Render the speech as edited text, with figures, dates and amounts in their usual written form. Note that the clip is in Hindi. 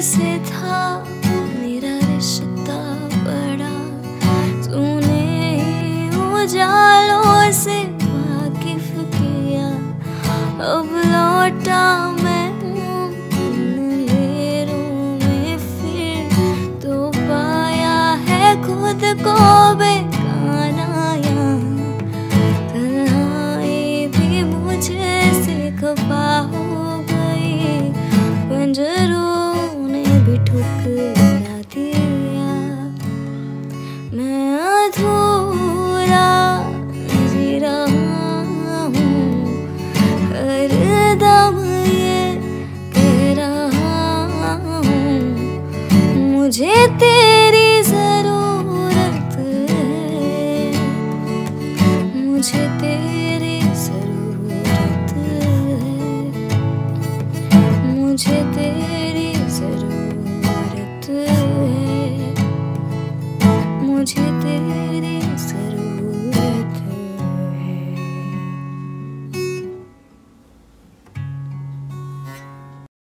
से था मेरा रिश्ता बड़ा, तूने उजालों से वाकिफ किया। अब लौटा मैं अंधेरों में फिर तो पाया है खुद को बेगाना यहाँ। तन्हाई भी मुझसे खफा हो गई, पंजरों ने भी ठुकरा दिया। मैं अधूरा जी रहा हूँ, हर दम ये कह रहा हूँ, मुझे तेरी जरूरत है, मुझे तेरी